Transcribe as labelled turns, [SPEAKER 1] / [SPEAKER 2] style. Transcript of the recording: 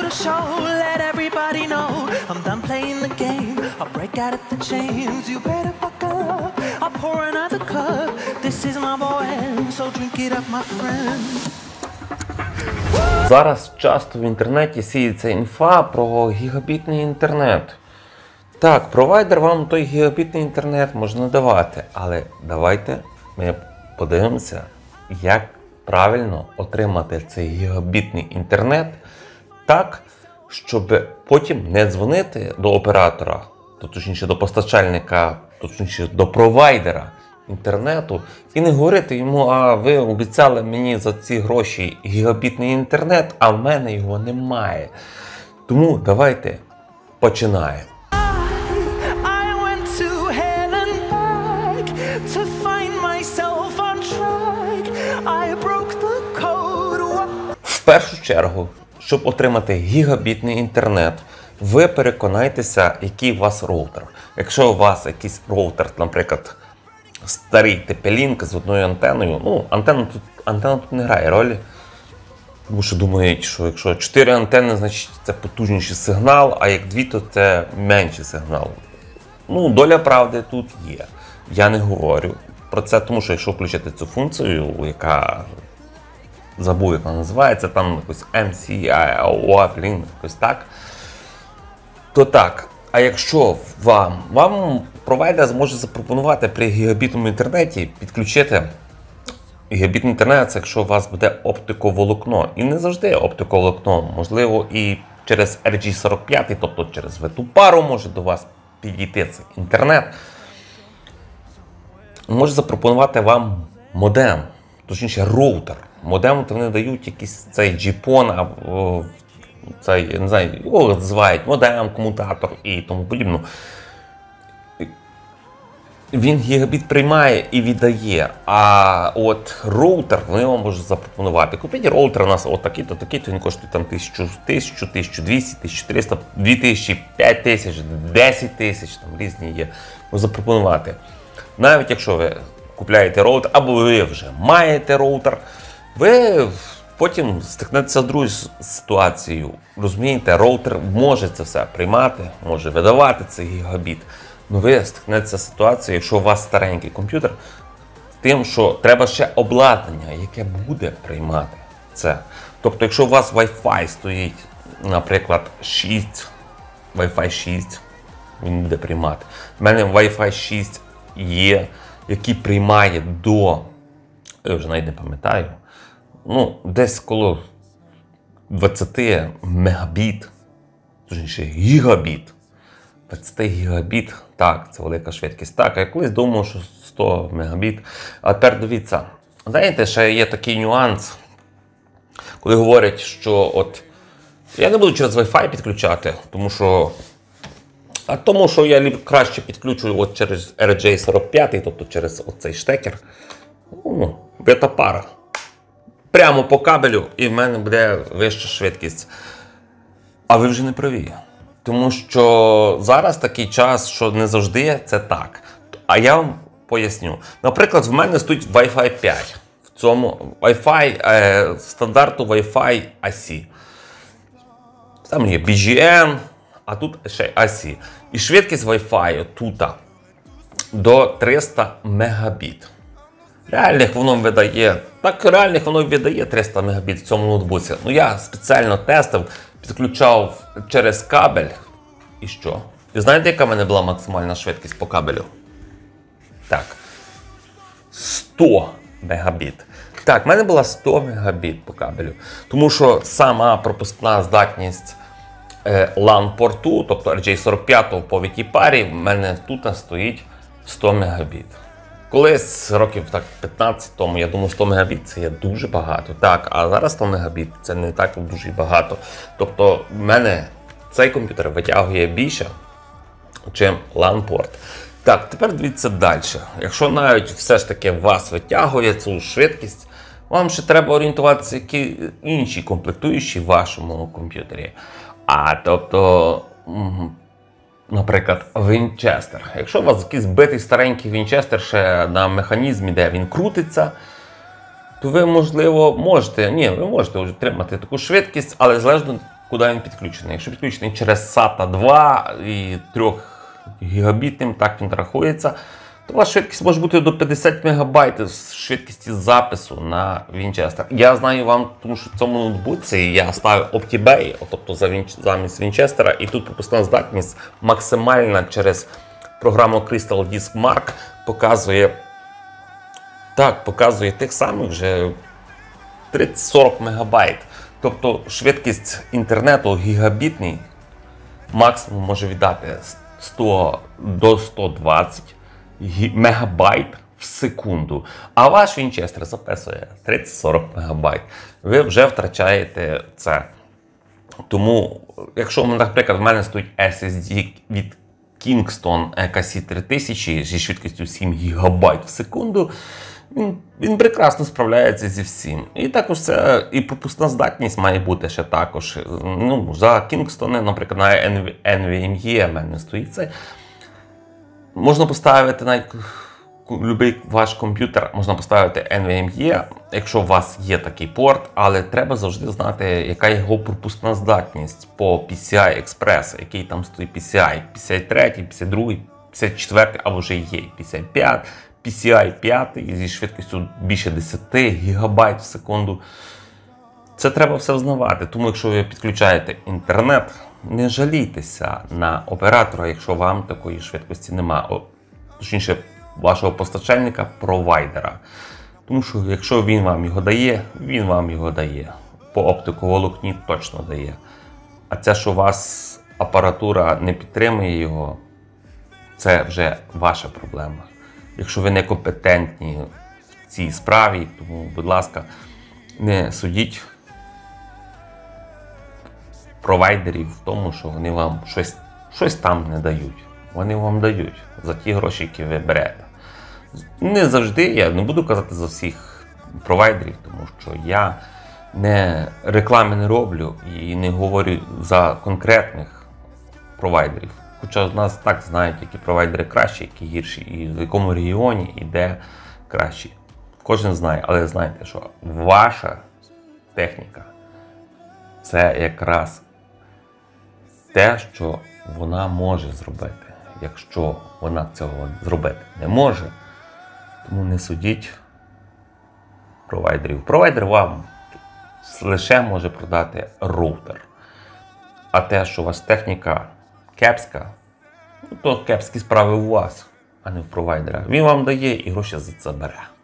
[SPEAKER 1] the show, let everybody know I'm done playing the game. I'll break out of the chains. You better buckle up. I'll pour another cup. This is my boy, so drink it up, my friend.
[SPEAKER 2] Зараз часто в інтернеті сіється інфа про гігабітний інтернет. Так, провайдер вам той гігабітний інтернет може надавати, але давайте ми подивимося, як правильно отримати цей гігабітний інтернет так, щоб потім не дзвонити до оператора, точніше до постачальника, точніше до провайдера інтернету і не говорити йому, а ви обіцяли мені за ці гроші гігабітний інтернет, а в мене його немає. Тому давайте починаємо. В першу чергу, щоб отримати гігабітний інтернет, ви переконайтеся, який у вас роутер. Якщо у вас якийсь роутер, наприклад, старий TP-Link з одною антеною, ну, антенна тут не грає ролі. Тому що думають, що якщо 4 антени, значить це потужніший сигнал, а як 2, то це менший сигнал. Ну, доля правди тут є. Я не говорю про це, тому що якщо включити цю функцію, яка забув, як вона називається, там якось MCIO, якось так, то так. А якщо вам провайдер зможе запропонувати при гігабітному інтернеті підключити гігабітний інтернет, це якщо у вас буде оптиковолокно. І не завжди оптиковолокно, можливо і через RG45, тобто через виту пару може до вас підійти цей інтернет. Може запропонувати вам модем, точніше роутер. Модем вони дають якийсь цей GPON, або цей, я не знаю, його називають модем, комутатор і тому подібне. Він гігабіт приймає і віддає, а от роутер вони вам можуть запропонувати. Купіть роутер у нас отакий-то, такий-то, він коштує там 1000, 1200, 1300, 2000, 5000, 10 тисяч, там різні є. Можуть запропонувати. Навіть якщо ви купляєте роутер, або ви вже маєте роутер, ви потім стикнетеся з другою ситуацією. Розумієте, роутер може це все приймати, може видавати цей гігабіт. Ну ви стикнетеся з ситуацією, якщо у вас старенький комп'ютер, з тим, що треба ще обладнання, яке буде приймати це. Тобто, якщо у вас Wi-Fi стоїть, наприклад, Wi-Fi 6, він буде приймати. У мене Wi-Fi 6 є, який приймає до, я вже навіть не пам'ятаю, ну, десь коло 20 мегабіт, точніше гігабіт. 20 гігабіт, так, це велика швидкість. Так, я колись думав, що 100 мегабіт. А тепер дивіться, знаєте, ще є такий нюанс, коли говорять, що от, я не буду через Wi-Fi підключати, тому що я краще підключу от через RJ45, тобто через оцей штекер, ну, вита пара. Прямо по кабелю, і в мене буде вища швидкість. А ви вже не праві. Тому що зараз такий час, що не завжди це так. А я вам поясню. Наприклад, в мене стоїть Wi-Fi 5. В цьому Wi-Fi, стандарту Wi-Fi AC. Там є BGN, а тут ще AC. І швидкість Wi-Fi тут до 300 мегабіт. Реальних воно видає 300 мегабіт в цьому ноутбуці. Ну я спеціально тестив, підключав через кабель. І що? І знаєте, яка в мене була максимальна швидкість по кабелю? Так. 100 мегабіт. Так, в мене була 100 мегабіт по кабелю. Тому що сама пропускна здатність LAN-порту, тобто RJ45 по витій парі, в мене тут стоїть 100 мегабіт. Колись, років так 15 тому, я думав, 100 мегабіт це є дуже багато. Так, а зараз 100 мегабіт це не так дуже багато. Тобто, в мене цей комп'ютер витягує більше, ніж LAN-порт. Так, тепер дивіться далі. Якщо навіть все ж таки вас витягує цю швидкість, вам ще треба орієнтуватися, які інші комплектуючі в вашому комп'ютері. Тобто, наприклад, Вінчестер. Якщо у вас якийсь битий старенький Вінчестер ще на механізмі, де він крутиться, то ви, можливо, можете отримати таку швидкість, але залежно куди він підключений. Якщо підключений через SATA 2 і 3 гігабітним, так він рахується, то у вас швидкість може бути до 50 МБ з швидкості запису на Winchester. Я знаю вам, тому що в цьому ноутбуці я ставив OptiBay, тобто замість Winchester, і тут пропускна здатність максимальна через програму Crystal Disk Mark показує тих самих вже 30-40 МБ. Тобто швидкість інтернету гігабітний максимум може віддати 100 до 120 мегабайт в секунду. А ваш Winchester записує 30-40 мегабайт. Ви вже втрачаєте це. Тому, якщо, наприклад, в мене стоїть SSD від Kingston EKC 3000 зі швидкістю 7 ГБ в секунду, він прекрасно справляється зі всім. І також це і пропускна здатність має бути ще також. За Kingston, наприклад, на NVMe в мене стоїть це. Можна поставити навіть будь-який ваш комп'ютер, можна поставити NVMe, якщо у вас є такий порт, але треба завжди знати, яка його пропускна здатність по PCI Express, який там стоїть PCI 53, 52, 54, або вже є 55, PCI 5 зі швидкістю більше 10 ГБ в секунду. Це треба все взнавати, тому якщо ви підключаєте інтернет, не жалійтеся на оператора, якщо вам такої швидкості немає. Точніше, вашого постачальника, провайдера. Тому що якщо він вам його дає, він вам його дає. По оптиковолокні точно дає. А це, що у вас апаратура не підтримує його, це вже ваша проблема. Якщо ви не компетентні в цій справі, тому, будь ласка, не судіть провайдерів в тому, що вони вам щось там не дають. Вони вам дають за ті гроші, які ви берете. Не завжди, я не буду казати за всіх провайдерів, тому що я реклами не роблю і не говорю за конкретних провайдерів. Хоча в нас так знають, які провайдери кращі, які гірші, і в якому регіоні і де кращі. Кожен знає, але знайте, що ваша техніка – це якраз те, що вона може зробити. Якщо вона цього зробити не може, тому не судіть провайдерів. Провайдер вам лише може продати роутер. А те, що у вас техніка кепська, то кепські справи у вас, а не в провайдера. Він вам дає і гроші за це бере.